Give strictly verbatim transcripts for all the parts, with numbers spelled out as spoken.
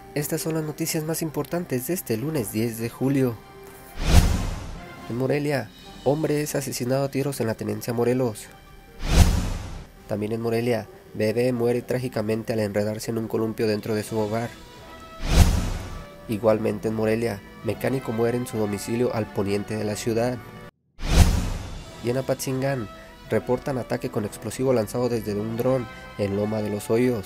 Estas son las noticias más importantes de este lunes diez de julio. En Morelia, hombre es asesinado a tiros en la tenencia Morelos. También en Morelia, bebé muere trágicamente al enredarse en un columpio dentro de su hogar. Igualmente en Morelia, mecánico muere en su domicilio al poniente de la ciudad. Y en Apatzingán, reportan ataque con explosivo lanzado desde un dron en Loma de los Hoyos.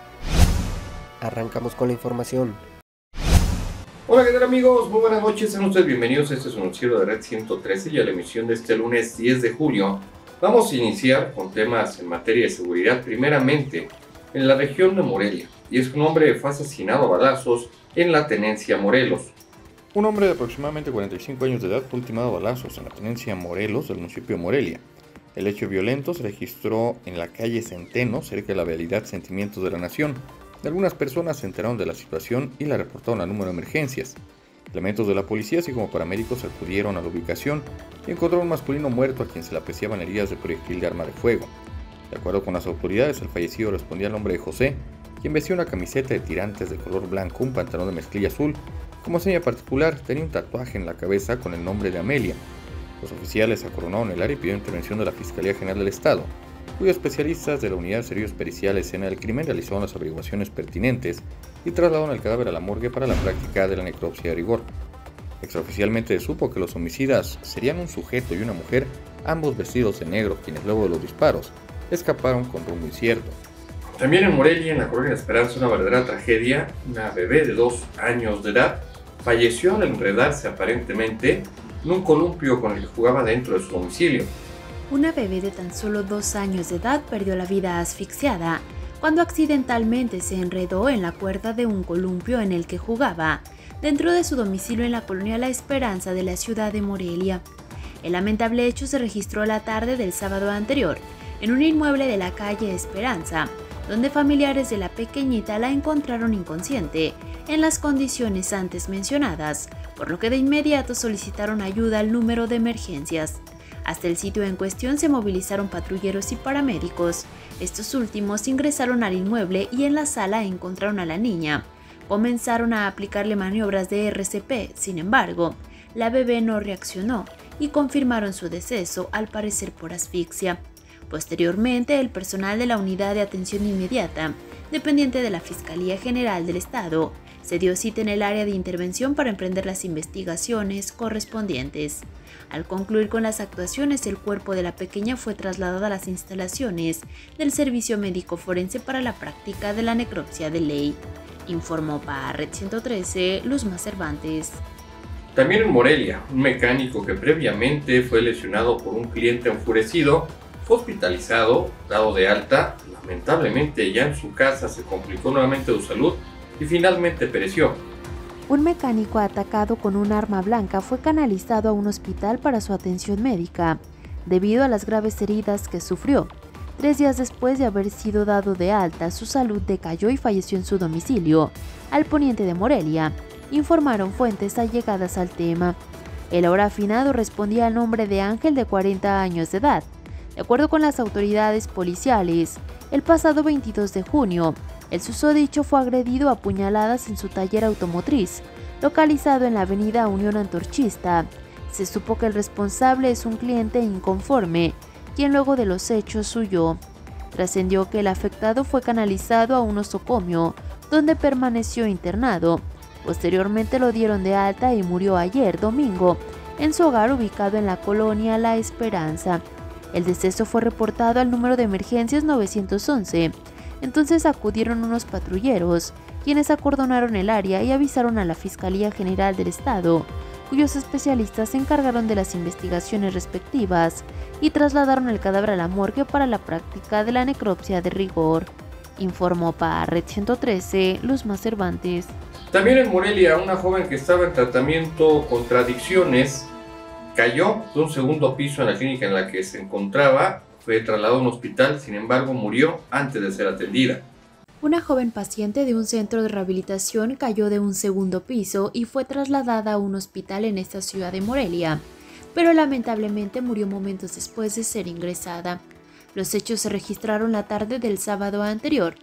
Arrancamos con la información. Hola, ¿qué tal amigos? Muy buenas noches, sean ustedes bienvenidos a este su noticiero de Red ciento trece y a la emisión de este lunes diez de julio. Vamos a iniciar con temas en materia de seguridad, primeramente en la región de Morelia, y es que un hombre fue asesinado a balazos en la tenencia Morelos. Un hombre de aproximadamente cuarenta y cinco años de edad fue ultimado a balazos en la tenencia Morelos del municipio de Morelia. El hecho violento se registró en la calle Centeno, cerca de la vialidad Sentimientos de la Nación. Algunas personas se enteraron de la situación y la reportaron al número de emergencias. Elementos de la policía, así como paramédicos, acudieron a la ubicación y encontraron un masculino muerto a quien se le apreciaban heridas de proyectil de arma de fuego. De acuerdo con las autoridades, el fallecido respondía al nombre de José, quien vestía una camiseta de tirantes de color blanco, un pantalón de mezclilla azul. Como seña particular, tenía un tatuaje en la cabeza con el nombre de Amelia. Los oficiales acoronaron el área y pidieron intervención de la Fiscalía General del Estado, cuyos especialistas de la Unidad de Servicios Periciales Escena del Crimen realizaron las averiguaciones pertinentes y trasladaron el cadáver a la morgue para la práctica de la necropsia de rigor. Extraoficialmente se supo que los homicidas serían un sujeto y una mujer, ambos vestidos de negro, quienes luego de los disparos escaparon con rumbo incierto. También en Morelia, en la colonia Esperanza, una verdadera tragedia. Una bebé de dos años de edad falleció al enredarse aparentemente en un columpio con el que jugaba dentro de su domicilio. Una bebé de tan solo dos años de edad perdió la vida asfixiada cuando accidentalmente se enredó en la cuerda de un columpio en el que jugaba dentro de su domicilio en la colonia La Esperanza de la ciudad de Morelia. El lamentable hecho se registró la tarde del sábado anterior en un inmueble de la calle Esperanza, donde familiares de la pequeñita la encontraron inconsciente en las condiciones antes mencionadas, por lo que de inmediato solicitaron ayuda al número de emergencias. Hasta el sitio en cuestión se movilizaron patrulleros y paramédicos. Estos últimos ingresaron al inmueble y en la sala encontraron a la niña. Comenzaron a aplicarle maniobras de R C P, sin embargo, la bebé no reaccionó y confirmaron su deceso, al parecer por asfixia. Posteriormente, el personal de la Unidad de Atención Inmediata, dependiente de la Fiscalía General del Estado, se dio cita en el área de intervención para emprender las investigaciones correspondientes. Al concluir con las actuaciones, el cuerpo de la pequeña fue trasladado a las instalaciones del Servicio Médico Forense para la práctica de la necropsia de ley. Informó para Red ciento trece, Luzma Cervantes. También en Morelia, un mecánico que previamente fue lesionado por un cliente enfurecido fue hospitalizado, dado de alta. Lamentablemente ya en su casa se complicó nuevamente su salud y finalmente pereció. Un mecánico atacado con un arma blanca fue canalizado a un hospital para su atención médica, debido a las graves heridas que sufrió. Tres días después de haber sido dado de alta, su salud decayó y falleció en su domicilio, al poniente de Morelia, informaron fuentes allegadas al tema. El ahora afinado respondía al nombre de Ángel, de cuarenta años de edad. De acuerdo con las autoridades policiales, el pasado veintidós de junio, el susodicho fue agredido a puñaladas en su taller automotriz, localizado en la avenida Unión Antorchista. Se supo que el responsable es un cliente inconforme, quien luego de los hechos huyó. Trascendió que el afectado fue canalizado a un osocomio, donde permaneció internado. Posteriormente lo dieron de alta y murió ayer, domingo, en su hogar ubicado en la colonia La Esperanza. El deceso fue reportado al número de emergencias nueve once. Entonces acudieron unos patrulleros, quienes acordonaron el área y avisaron a la Fiscalía General del Estado, cuyos especialistas se encargaron de las investigaciones respectivas y trasladaron el cadáver a la morgue para la práctica de la necropsia de rigor. Informó para Red ciento trece, Luzma Cervantes. También en Morelia, una joven que estaba en tratamiento contra adicciones cayó de un segundo piso en la clínica en la que se encontraba. Fue trasladado a un hospital, sin embargo murió antes de ser atendida. Una joven paciente de un centro de rehabilitación cayó de un segundo piso y fue trasladada a un hospital en esta ciudad de Morelia, pero lamentablemente murió momentos después de ser ingresada. Los hechos se registraron la tarde del sábado anterior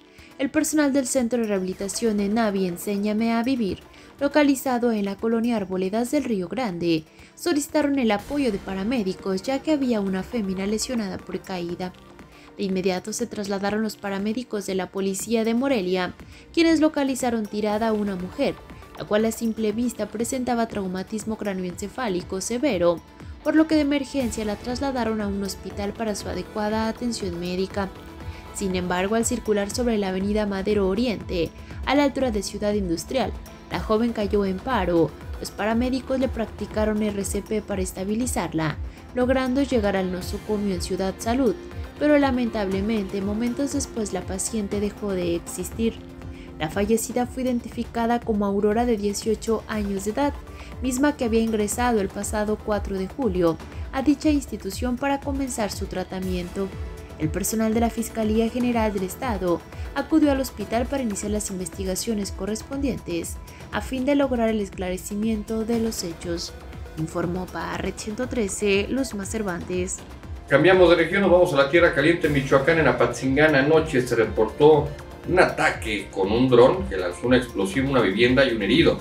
el personal del Centro de Rehabilitación de Navi Enséñame a Vivir, localizado en la colonia Arboledas del Río Grande, solicitaron el apoyo de paramédicos ya que había una fémina lesionada por caída. De inmediato se trasladaron los paramédicos de la policía de Morelia, quienes localizaron tirada a una mujer, la cual a simple vista presentaba traumatismo cráneoencefálico severo, por lo que de emergencia la trasladaron a un hospital para su adecuada atención médica. Sin embargo, al circular sobre la avenida Madero Oriente, a la altura de Ciudad Industrial, la joven cayó en paro. Los paramédicos le practicaron R C P para estabilizarla, logrando llegar al nosocomio en Ciudad Salud, pero lamentablemente momentos después la paciente dejó de existir. La fallecida fue identificada como Aurora, de dieciocho años de edad, misma que había ingresado el pasado cuatro de julio a dicha institución para comenzar su tratamiento. El personal de la Fiscalía General del Estado acudió al hospital para iniciar las investigaciones correspondientes a fin de lograr el esclarecimiento de los hechos. Informó para Red ciento trece, Luzma Cervantes. Cambiamos de región, nos vamos a la Tierra Caliente, en Michoacán. En Apatzingán anoche se reportó un ataque con un dron que lanzó un explosivo a una vivienda y un herido.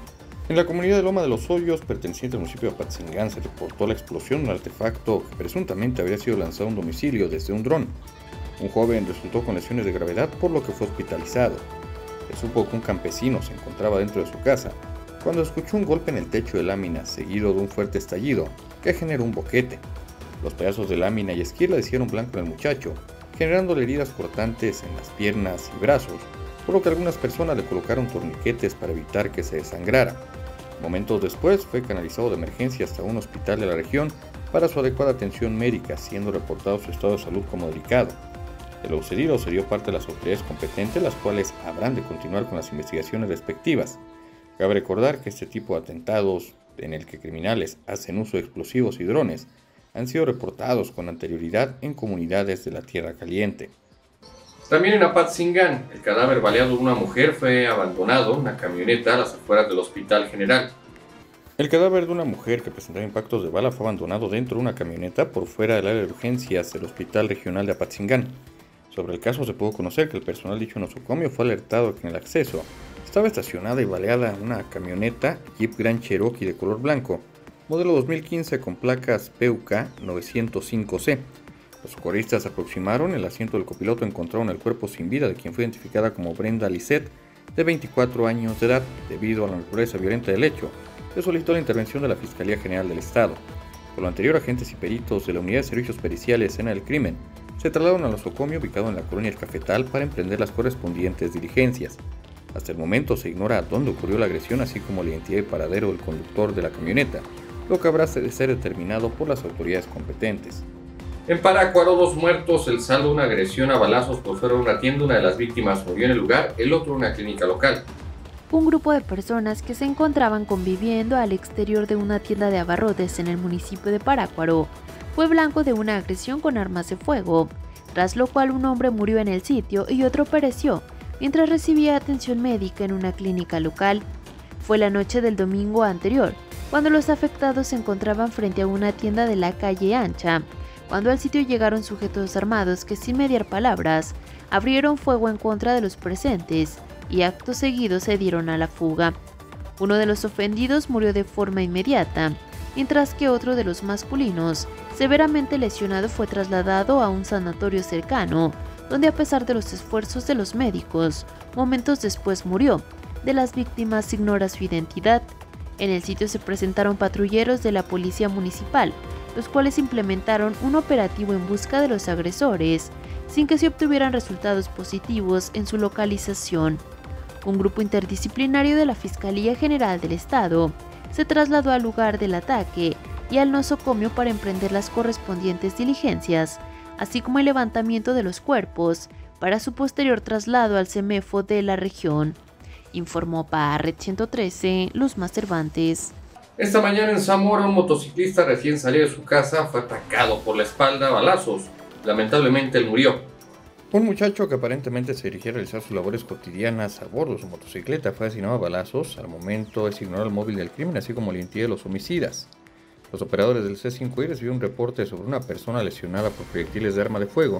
En la comunidad de Loma de los Hoyos, perteneciente al municipio de Apatzingán, se reportó la explosión de un artefacto que presuntamente habría sido lanzado a un domicilio desde un dron. Un joven resultó con lesiones de gravedad, por lo que fue hospitalizado. Se supo que un campesino se encontraba dentro de su casa cuando escuchó un golpe en el techo de lámina, seguido de un fuerte estallido que generó un boquete. Los pedazos de lámina y esquila hicieron blanco en el muchacho, generándole heridas cortantes en las piernas y brazos, por lo que algunas personas le colocaron torniquetes para evitar que se desangrara. Momentos después fue canalizado de emergencia hasta un hospital de la región para su adecuada atención médica, siendo reportado su estado de salud como delicado. De lo sucedido se dio parte de las autoridades competentes, las cuales habrán de continuar con las investigaciones respectivas. Cabe recordar que este tipo de atentados, en el que criminales hacen uso de explosivos y drones, han sido reportados con anterioridad en comunidades de la Tierra Caliente. También en Apatzingán, el cadáver baleado de una mujer fue abandonado en una camioneta a las afueras del Hospital General. El cadáver de una mujer que presentaba impactos de bala fue abandonado dentro de una camioneta por fuera del área de urgencias del Hospital Regional de Apatzingán. Sobre el caso se pudo conocer que el personal de dicho nosocomio fue alertado que en el acceso estaba estacionada y baleada una camioneta Jeep Grand Cherokee de color blanco, modelo dos mil quince con placas P U K novecientos cinco C. Los socorristas se aproximaron, en el asiento del copiloto encontraron el cuerpo sin vida de quien fue identificada como Brenda Lisset, de veinticuatro años de edad. Debido a la naturaleza violenta del hecho, se solicitó la intervención de la Fiscalía General del Estado. Por lo anterior, agentes y peritos de la Unidad de Servicios Periciales Escena del Crimen se trasladaron al nosocomio ubicado en la colonia El Cafetal para emprender las correspondientes diligencias. Hasta el momento se ignora dónde ocurrió la agresión, así como la identidad y paradero del conductor de la camioneta, lo que habrá de ser determinado por las autoridades competentes. En Parácuaro, dos muertos, el saldo de una agresión a balazos por fuera de una tienda. Una de las víctimas murió en el lugar, el otro en una clínica local. Un grupo de personas que se encontraban conviviendo al exterior de una tienda de abarrotes en el municipio de Parácuaro fue blanco de una agresión con armas de fuego, tras lo cual un hombre murió en el sitio y otro pereció mientras recibía atención médica en una clínica local. Fue la noche del domingo anterior, cuando los afectados se encontraban frente a una tienda de la calle Ancha, cuando al sitio llegaron sujetos armados que, sin mediar palabras, abrieron fuego en contra de los presentes y acto seguido se dieron a la fuga. Uno de los ofendidos murió de forma inmediata, mientras que otro de los masculinos, severamente lesionado, fue trasladado a un sanatorio cercano, donde a pesar de los esfuerzos de los médicos, momentos después murió. De las víctimas se ignora su identidad. En el sitio se presentaron patrulleros de la policía municipal, los cuales implementaron un operativo en busca de los agresores, sin que se obtuvieran resultados positivos en su localización. Un grupo interdisciplinario de la Fiscalía General del Estado se trasladó al lugar del ataque y al nosocomio para emprender las correspondientes diligencias, así como el levantamiento de los cuerpos para su posterior traslado al CEMEFO de la región. Informó para Red ciento trece, Luzma Cervantes. Esta mañana en Zamora, un motociclista recién salido de su casa fue atacado por la espalda a balazos. Lamentablemente él murió. Un muchacho que aparentemente se dirigía a realizar sus labores cotidianas a bordo de su motocicleta fue asesinado a balazos. Al momento es ignorado el móvil del crimen, así como la identidad de los homicidas. Los operadores del C cinco I recibieron un reporte sobre una persona lesionada por proyectiles de arma de fuego,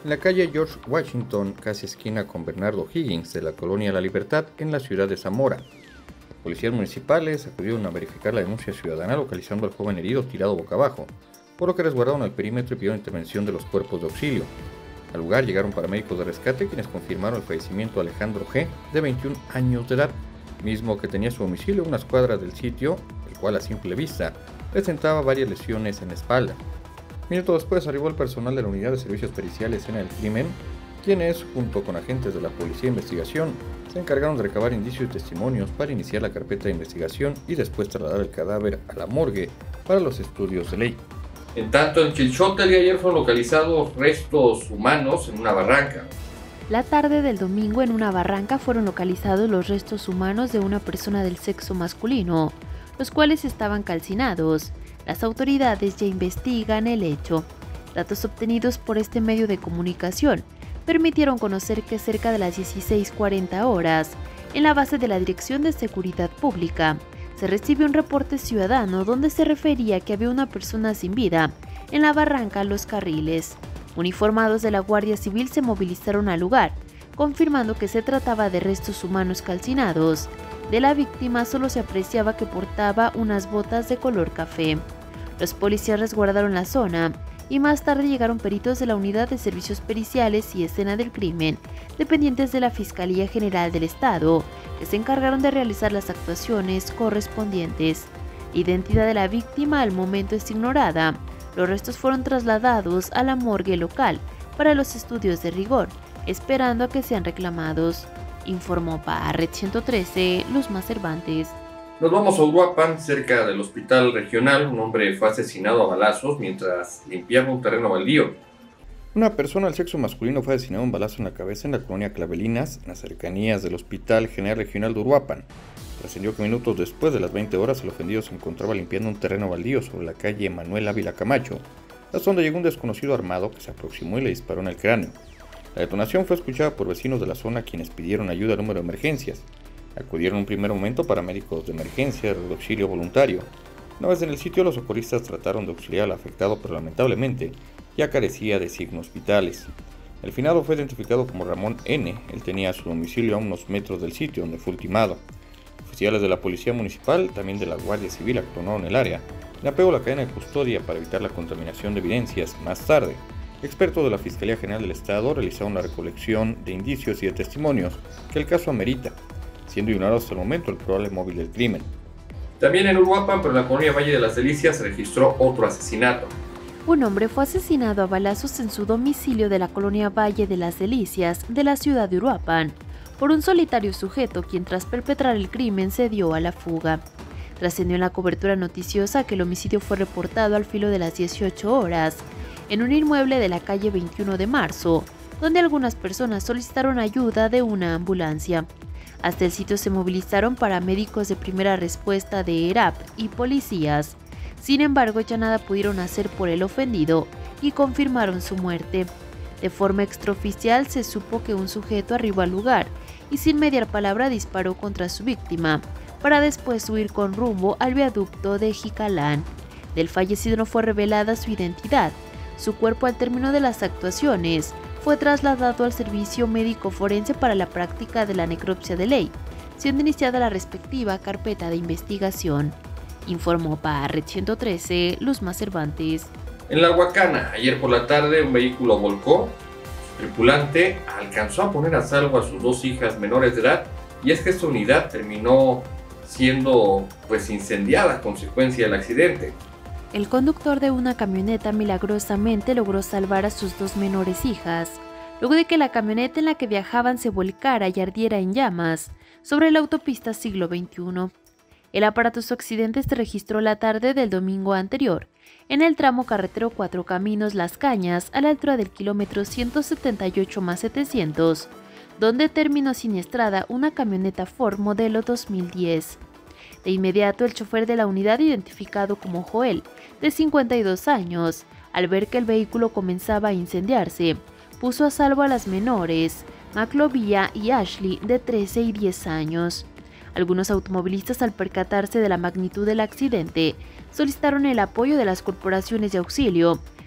en la calle George Washington, casi esquina con Bernardo Higgins de la colonia La Libertad en la ciudad de Zamora. Policías municipales acudieron a verificar la denuncia ciudadana localizando al joven herido tirado boca abajo, por lo que resguardaron el perímetro y pidieron intervención de los cuerpos de auxilio. Al lugar llegaron paramédicos de rescate quienes confirmaron el fallecimiento de Alejandro G., de veintiún años de edad, mismo que tenía su domicilio a unas cuadras del sitio, el cual a simple vista presentaba varias lesiones en la espalda. Minutos después arribó el personal de la Unidad de Servicios Periciales en el Crimen, quienes, junto con agentes de la Policía de Investigación, se encargaron de recabar indicios y testimonios para iniciar la carpeta de investigación y después trasladar el cadáver a la morgue para los estudios de ley. En tanto, en Chilchota el día de ayer fueron localizados restos humanos en una barranca. La tarde del domingo en una barranca fueron localizados los restos humanos de una persona del sexo masculino, los cuales estaban calcinados. Las autoridades ya investigan el hecho. Datos obtenidos por este medio de comunicación permitieron conocer que cerca de las dieciséis cuarenta horas, en la base de la Dirección de Seguridad Pública, se recibió un reporte ciudadano donde se refería que había una persona sin vida en la barranca Los Carriles. Uniformados de la Guardia Civil se movilizaron al lugar, confirmando que se trataba de restos humanos calcinados. De la víctima solo se apreciaba que portaba unas botas de color café. Los policías resguardaron la zona y más tarde llegaron peritos de la Unidad de Servicios Periciales y Escena del Crimen, dependientes de la Fiscalía General del Estado, que se encargaron de realizar las actuaciones correspondientes. La identidad de la víctima al momento es ignorada. Los restos fueron trasladados a la morgue local para los estudios de rigor, esperando a que sean reclamados, informó para Red ciento trece Luzma Cervantes. Nos vamos a Uruapan, cerca del hospital regional. Un hombre fue asesinado a balazos mientras limpiaba un terreno baldío. Una persona del sexo masculino fue asesinada un balazo en la cabeza en la colonia Clavelinas, en las cercanías del Hospital General Regional de Uruapan. Trascendió que minutos después de las veinte horas el ofendido se encontraba limpiando un terreno baldío sobre la calle Manuel Ávila Camacho, hasta donde llegó un desconocido armado que se aproximó y le disparó en el cráneo. La detonación fue escuchada por vecinos de la zona quienes pidieron ayuda al número de emergencias. Acudieron en un primer momento paramédicos de emergencia de auxilio voluntario. Una vez en el sitio, los socorristas trataron de auxiliar al afectado, pero lamentablemente ya carecía de signos vitales. El finado fue identificado como Ramón N. Él tenía su domicilio a unos metros del sitio donde fue ultimado. Oficiales de la Policía Municipal, también de la Guardia Civil, actuaron en el área. Le apegó la cadena de custodia para evitar la contaminación de evidencias. Más tarde, expertos de la Fiscalía General del Estado realizaron la recolección de indicios y de testimonios que el caso amerita, siendo ignorado hasta el momento el probable móvil del crimen. También en Uruapan, pero en la colonia Valle de las Delicias, se registró otro asesinato. Un hombre fue asesinado a balazos en su domicilio de la colonia Valle de las Delicias de la ciudad de Uruapan por un solitario sujeto quien tras perpetrar el crimen se dio a la fuga. Trascendió en la cobertura noticiosa que el homicidio fue reportado al filo de las dieciocho horas en un inmueble de la calle veintiuno de marzo, donde algunas personas solicitaron ayuda de una ambulancia. Hasta el sitio se movilizaron paramédicos de primera respuesta de E R A P y policías. Sin embargo, ya nada pudieron hacer por el ofendido y confirmaron su muerte. De forma extraoficial se supo que un sujeto arribó al lugar y sin mediar palabra disparó contra su víctima, para después huir con rumbo al viaducto de Jicalán. Del fallecido no fue revelada su identidad. Su cuerpo al término de las actuaciones fue trasladado al servicio médico forense para la práctica de la necropsia de ley, siendo iniciada la respectiva carpeta de investigación, informó para Red ciento trece Luzma Cervantes. En La Huacana, ayer por la tarde, un vehículo volcó. Su tripulante alcanzó a poner a salvo a sus dos hijas menores de edad, y es que esta unidad terminó siendo pues incendiada a consecuencia del accidente. El conductor de una camioneta milagrosamente logró salvar a sus dos menores hijas, luego de que la camioneta en la que viajaban se volcara y ardiera en llamas sobre la autopista Siglo veintiuno. El aparatoso accidente se registró la tarde del domingo anterior, en el tramo carretero Cuatro Caminos Las Cañas, a la altura del kilómetro ciento setenta y ocho más setecientos, donde terminó siniestrada una camioneta Ford modelo dos mil diez. De inmediato, el chofer de la unidad, identificado como Joel, de cincuenta y dos años, al ver que el vehículo comenzaba a incendiarse, puso a salvo a las menores, Maclovia y Ashley, de trece y diez años. Algunos automovilistas, al percatarse de la magnitud del accidente, solicitaron el apoyo de las corporaciones de auxilio,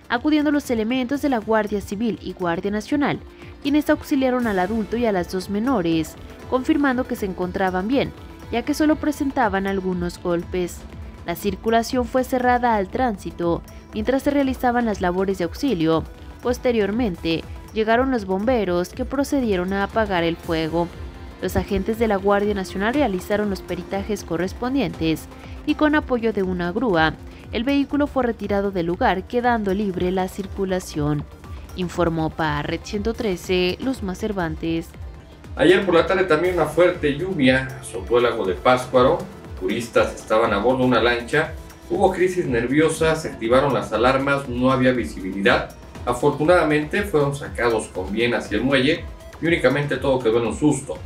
acudiendo los elementos de la Guardia Civil y Guardia Nacional, quienes auxiliaron al adulto y a las dos menores, confirmando que se encontraban bien, ya que solo presentaban algunos golpes. La circulación fue cerrada al tránsito mientras se realizaban las labores de auxilio. Posteriormente, llegaron los bomberos que procedieron a apagar el fuego. Los agentes de la Guardia Nacional realizaron los peritajes correspondientes y con apoyo de una grúa, el vehículo fue retirado del lugar, quedando libre la circulación. Informó para Red ciento trece, Luzma Cervantes. Ayer por la tarde también una fuerte lluvia azotó el lago de Pátzcuaro. Turistas estaban a bordo de una lancha. Hubo crisis nerviosa, se activaron las alarmas, no había visibilidad. Afortunadamente fueron sacados con bien hacia el muelle y únicamente todo quedó en un susto.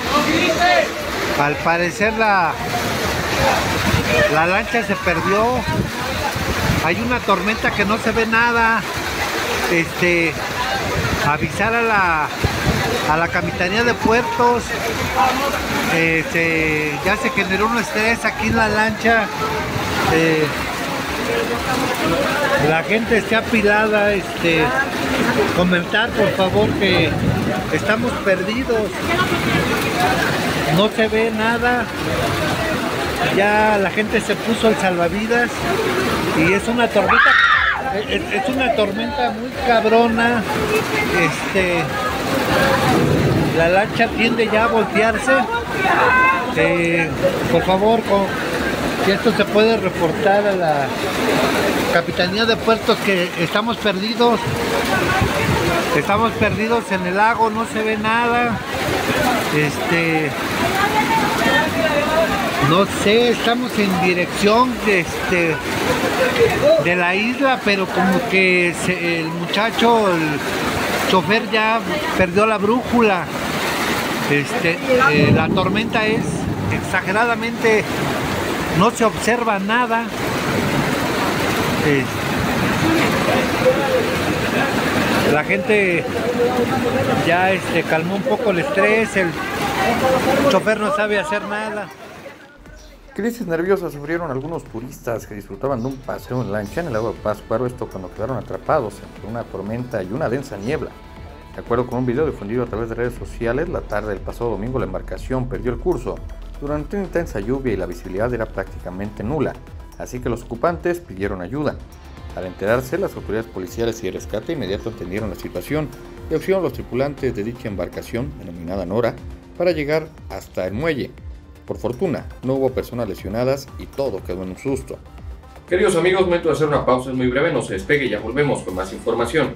Al parecer la, la lancha se perdió. Hay una tormenta que no se ve nada. Este, avisar a la, a la Capitanía de Puertos. Este, ya se generó un estrés aquí en la lancha. Eh, la gente está apilada. Este, comentar por favor que estamos perdidos. No se ve nada. Ya la gente se puso el salvavidas y es una tormenta. Es, es una tormenta muy cabrona. Este, la lancha tiende ya a voltearse. Eh, por favor, con, si esto se puede reportar a la Capitanía de Puertos que estamos perdidos. Estamos perdidos en el lago, no se ve nada. Este, no sé, estamos en dirección de, este, de la isla, pero como que se, el muchacho, el chofer ya perdió la brújula. Este, eh, la tormenta es exageradamente, no se observa nada. Eh, la gente ya este, calmó un poco el estrés, el chofer no sabe hacer nada. Crisis nerviosa sufrieron algunos turistas que disfrutaban de un paseo en lancha en el lago de Pátzcuaro, esto cuando quedaron atrapados entre una tormenta y una densa niebla. De acuerdo con un video difundido a través de redes sociales, la tarde del pasado domingo la embarcación perdió el curso durante una intensa lluvia y la visibilidad era prácticamente nula, así que los ocupantes pidieron ayuda. Al enterarse, las autoridades policiales y de rescate inmediato entendieron la situación y auxiliaron a los tripulantes de dicha embarcación, denominada Nora, para llegar hasta el muelle. Por fortuna, no hubo personas lesionadas y todo quedó en un susto. Queridos amigos, momento de hacer una pausa, es muy breve, no se despegue y ya volvemos con más información.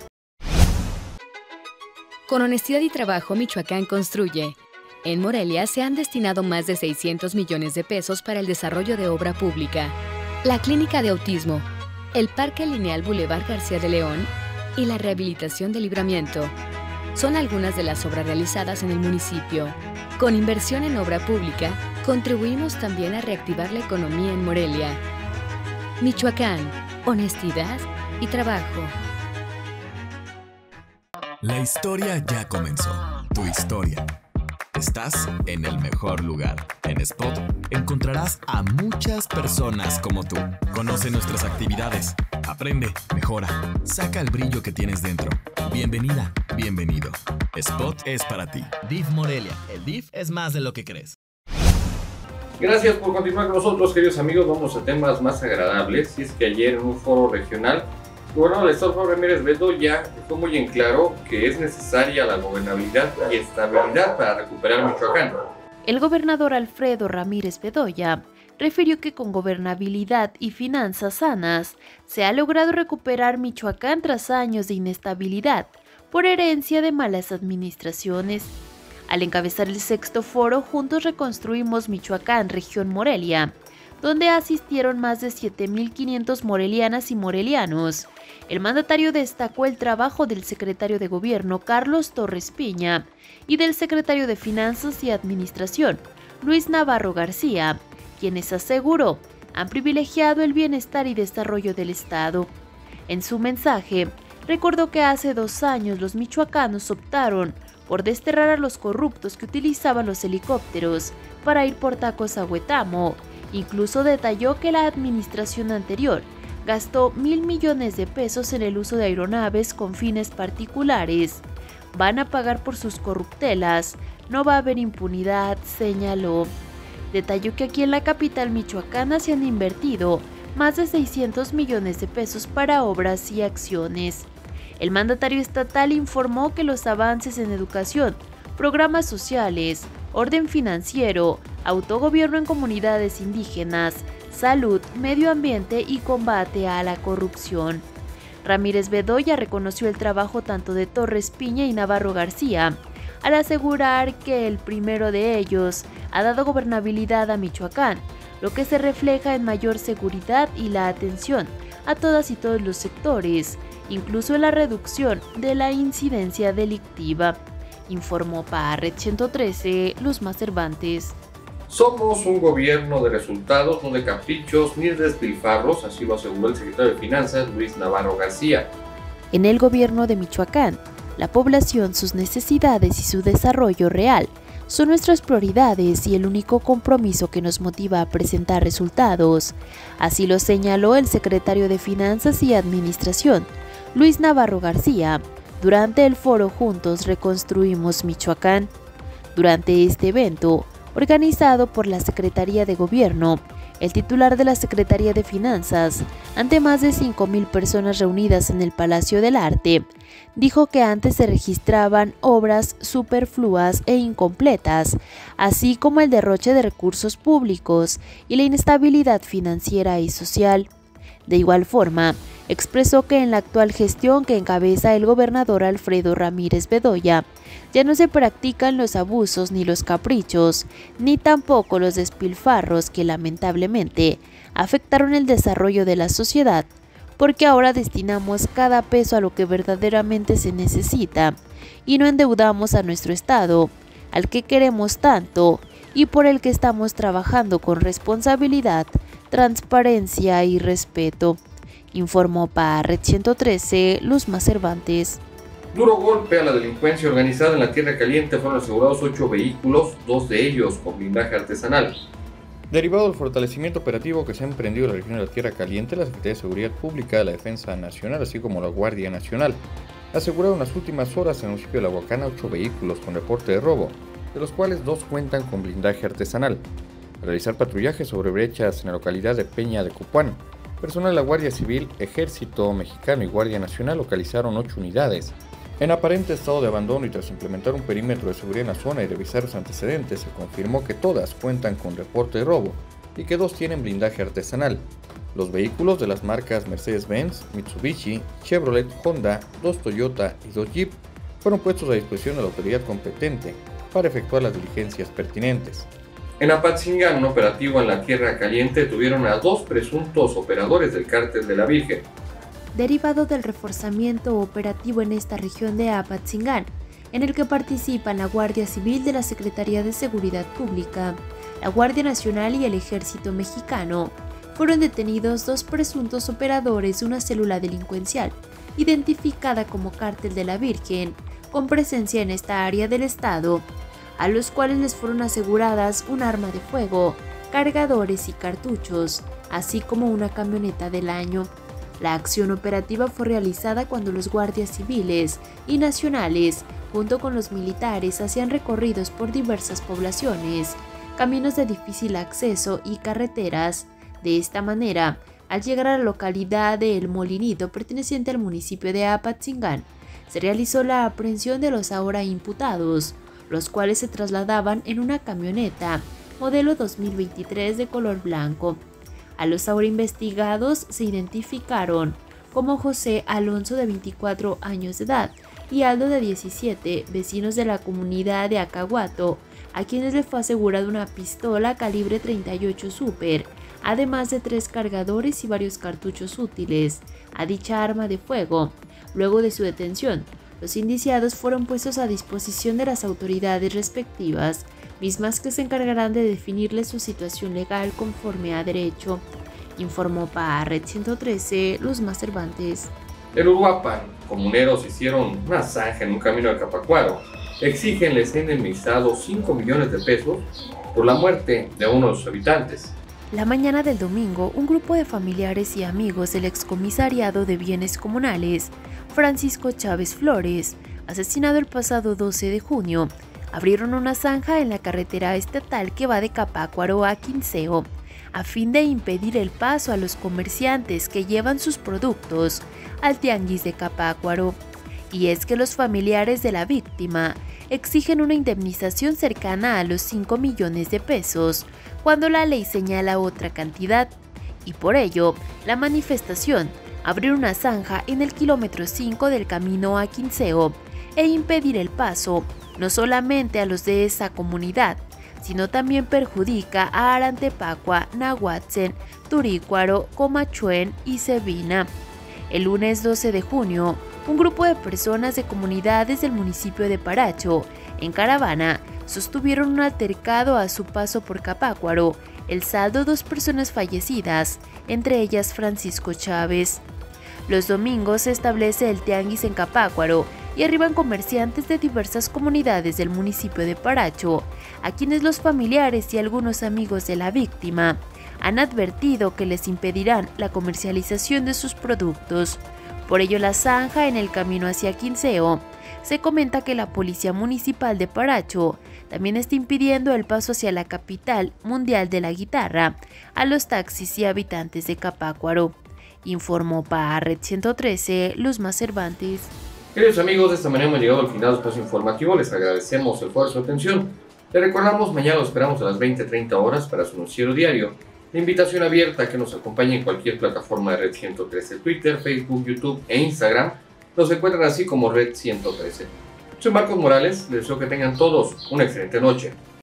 Con honestidad y trabajo, Michoacán construye. En Morelia se han destinado más de seiscientos millones de pesos para el desarrollo de obra pública, la clínica de autismo, el Parque Lineal Boulevard García de León y la rehabilitación de Libramiento. Son algunas de las obras realizadas en el municipio. Con inversión en obra pública, contribuimos también a reactivar la economía en Morelia. Michoacán, honestidad y trabajo. La historia ya comenzó. Tu historia. Estás en el mejor lugar. En Spot encontrarás a muchas personas como tú. Conoce nuestras actividades. Aprende, mejora, saca el brillo que tienes dentro. Bienvenida, bienvenido. Spot es para ti. D I F Morelia. El D I F es más de lo que crees. Gracias por continuar con nosotros, queridos amigos. Vamos a temas más agradables. Y es que ayer en un foro regional, el gobernador del estado, Alfredo Ramírez Bedoya, dejó muy en claro que es necesaria la gobernabilidad y estabilidad para recuperar Michoacán. El gobernador Alfredo Ramírez Bedoya refirió que con gobernabilidad y finanzas sanas se ha logrado recuperar Michoacán tras años de inestabilidad por herencia de malas administraciones. Al encabezar el sexto foro Juntos Reconstruimos Michoacán, región Morelia, donde asistieron más de siete mil quinientos morelianas y morelianos, el mandatario destacó el trabajo del secretario de Gobierno Carlos Torres Piña y del secretario de Finanzas y Administración Luis Navarro García, quienes aseguró han privilegiado el bienestar y desarrollo del Estado. En su mensaje, recordó que hace dos años los michoacanos optaron por desterrar a los corruptos que utilizaban los helicópteros para ir por tacos a Huetamo. Incluso detalló que la administración anterior gastó mil millones de pesos en el uso de aeronaves con fines particulares. Van a pagar por sus corruptelas, no va a haber impunidad, señaló. Detalló que aquí en la capital michoacana se han invertido más de seiscientos millones de pesos para obras y acciones. El mandatario estatal informó que los avances en educación, programas sociales, orden financiero, autogobierno en comunidades indígenas, salud, medio ambiente y combate a la corrupción. Ramírez Bedoya reconoció el trabajo tanto de Torres Piña y Navarro García, al asegurar que el primero de ellos ha dado gobernabilidad a Michoacán, lo que se refleja en mayor seguridad y la atención a todas y todos los sectores, incluso en la reducción de la incidencia delictiva, informó para Red ciento trece Luzma Cervantes. Somos un gobierno de resultados, no de caprichos ni de despilfarros, así lo aseguró el secretario de Finanzas, Luis Navarro García. En el gobierno de Michoacán, la población, sus necesidades y su desarrollo real son nuestras prioridades y el único compromiso que nos motiva a presentar resultados. Así lo señaló el secretario de Finanzas y Administración, Luis Navarro García, durante el foro Juntos Reconstruimos Michoacán. Durante este evento, organizado por la Secretaría de Gobierno, el titular de la Secretaría de Finanzas, ante más de cinco mil personas reunidas en el Palacio del Arte, dijo que antes se registraban obras superfluas e incompletas, así como el derroche de recursos públicos y la inestabilidad financiera y social. De igual forma, expresó que en la actual gestión que encabeza el gobernador Alfredo Ramírez Bedoya, ya no se practican los abusos ni los caprichos, ni tampoco los despilfarros que lamentablemente afectaron el desarrollo de la sociedad, porque ahora destinamos cada peso a lo que verdaderamente se necesita y no endeudamos a nuestro Estado, al que queremos tanto y por el que estamos trabajando con responsabilidad, transparencia y respeto, informó para Red ciento trece Luzma Cervantes. Duro golpe a la delincuencia organizada en la Tierra Caliente, fueron asegurados ocho vehículos, dos de ellos con blindaje artesanal. Derivado del fortalecimiento operativo que se ha emprendido en la región de la Tierra Caliente, la Secretaría de Seguridad Pública, la Defensa Nacional, así como la Guardia Nacional, aseguraron en las últimas horas en el municipio de La Huacana ocho vehículos con reporte de robo, de los cuales dos cuentan con blindaje artesanal. Al realizar patrullaje sobre brechas en la localidad de Peña de Cupuán, personal de la Guardia Civil, Ejército Mexicano y Guardia Nacional localizaron ocho unidades en aparente estado de abandono, y tras implementar un perímetro de seguridad en la zona y revisar los antecedentes, se confirmó que todas cuentan con reporte de robo y que dos tienen blindaje artesanal. Los vehículos de las marcas Mercedes-Benz, Mitsubishi, Chevrolet, Honda, dos Toyota y dos Jeep fueron puestos a disposición de la autoridad competente para efectuar las diligencias pertinentes. En Apatzingán, un operativo en la Tierra Caliente, detuvieron a dos presuntos operadores del Cártel de la Virgen. Derivado del reforzamiento operativo en esta región de Apatzingán, en el que participan la Guardia Civil de la Secretaría de Seguridad Pública, la Guardia Nacional y el Ejército Mexicano, fueron detenidos dos presuntos operadores de una célula delincuencial, identificada como Cártel de la Virgen, con presencia en esta área del estado, a los cuales les fueron aseguradas un arma de fuego, cargadores y cartuchos, así como una camioneta del año. La acción operativa fue realizada cuando los guardias civiles y nacionales, junto con los militares, hacían recorridos por diversas poblaciones, caminos de difícil acceso y carreteras. De esta manera, al llegar a la localidad de El Molinito, perteneciente al municipio de Apatzingán, se realizó la aprehensión de los ahora imputados, los cuales se trasladaban en una camioneta modelo dos mil veintitrés de color blanco. A los ahora investigados se identificaron como José Alonso, de veinticuatro años de edad, y Aldo, de diecisiete, vecinos de la comunidad de Acahuato, a quienes les fue asegurada una pistola calibre treinta y ocho Super, además de tres cargadores y varios cartuchos útiles a dicha arma de fuego. Luego de su detención, los indiciados fueron puestos a disposición de las autoridades respectivas, mismas que se encargarán de definirles su situación legal conforme a derecho, informó para Red ciento trece Luzma Cervantes. En Uruapan, comuneros hicieron una zanja en un camino de Capacuaro. Exigen les sean indemnizados cinco millones de pesos por la muerte de uno de sus habitantes. La mañana del domingo, un grupo de familiares y amigos del excomisariado de bienes comunales, Francisco Chávez Flores, asesinado el pasado doce de junio, abrieron una zanja en la carretera estatal que va de Capácuaro a Quinceo, a fin de impedir el paso a los comerciantes que llevan sus productos al tianguis de Capácuaro. Y es que los familiares de la víctima exigen una indemnización cercana a los cinco millones de pesos, cuando la ley señala otra cantidad, y por ello, la manifestación abrió una zanja en el kilómetro cinco del camino a Quinceo e impedir el paso no solamente a los de esa comunidad, sino también perjudica a Arantepacua, Nahuatzen, Turícuaro, Comachuén y Cebina. El lunes doce de junio, un grupo de personas de comunidades del municipio de Paracho, en caravana, sostuvieron un altercado a su paso por Capácuaro, el saldo dos personas fallecidas, entre ellas Francisco Chávez. Los domingos se establece el tianguis en Capácuaro y arriban comerciantes de diversas comunidades del municipio de Paracho, a quienes los familiares y algunos amigos de la víctima han advertido que les impedirán la comercialización de sus productos. Por ello, la zanja en el camino hacia Quinceo, se comenta que la Policía Municipal de Paracho también está impidiendo el paso hacia la capital mundial de la guitarra a los taxis y habitantes de Capácuaro. Informó para Red ciento trece, Luzma Cervantes. Queridos amigos, de esta manera hemos llegado al final del espacio informativo. Les agradecemos el favor de su atención. Les recordamos, mañana los esperamos a las veinte treinta horas para su noticiero diario. La invitación abierta a que nos acompañe en cualquier plataforma de Red ciento trece, Twitter, Facebook, YouTube e Instagram. Nos encuentran así como Red ciento trece. Soy Marcos Morales, les deseo que tengan todos una excelente noche.